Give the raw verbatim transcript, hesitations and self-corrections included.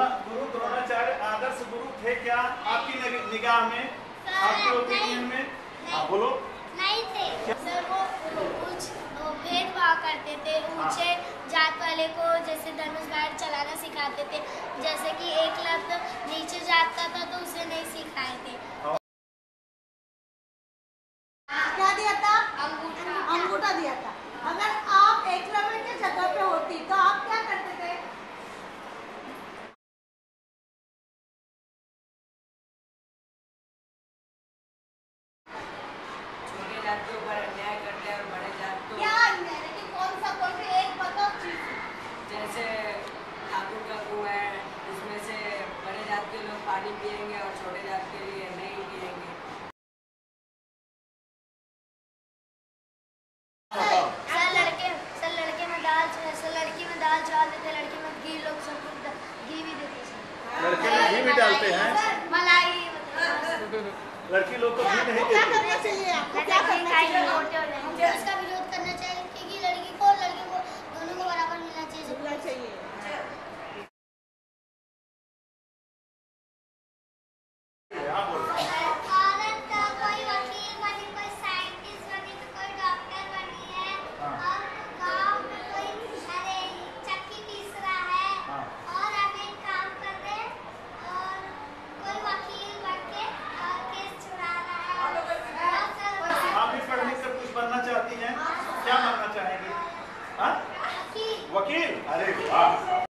गुरु द्रोणाचार्य आदर्श गुरु थे क्या आपकी निगाह में, आपके ओपिनियन में? हाँ बोलो। नहीं थे सर, वो कुछ भेदभाव करते थे। ऊंचे जात वाले को जैसे धनुष बाण चलाना सिखाते थे, जैसे कि एक लफ्ज नीचे जात का था तो उसे नहीं सिखाए थे। क्या दिया था? अंगूठा अंगूठा दिया था। अगर आप एकलव्य की जगह पे होती तो आप क्या करते थे? छोटे जात के ऊपर अन्याय करते हैं और बड़े जात को क्या अन्याय? लेकिन कौन सा कोई भी एक बताओ चीज। जैसे ठाकुर का कुआं है, उसमें से बड़े जात के लोग पानी पिएंगे और छोटे जात के लिए नहीं पिएंगे। सर लड़के सर लड़के में दाल सर लड़की में दाल चावल देते, लड़की में घी, लोग सब घी भी देते सर। लड़के में घी भी डालते हैं? मलाई। लड़की लोग तो घी नहीं क्या देते। करना चाहिए आपको? क्या करना चाहिए? मुझे इसका विरोध करना चाहिए क्योंकि लड़की को और लड़के को दोनों को बराबर मिलना चाहिए। मिलना चाहिए। आप बोलो। औरत कोई वकील बनी, कोई साइंटिस्ट बनी, तो कोई डॉक्टर बनी है, और गांव में कोई अरे चक्की पीस रहा है, और हमें काम कर रहे हैं, और कोई वकील बन के और केस छुड़ा रहा है। आप भी पढ़ लिख कर कुछ बनना चाहती हैं? क्या बनना चाहेंगी? हाँ? वकील। वकील? अरे वाह।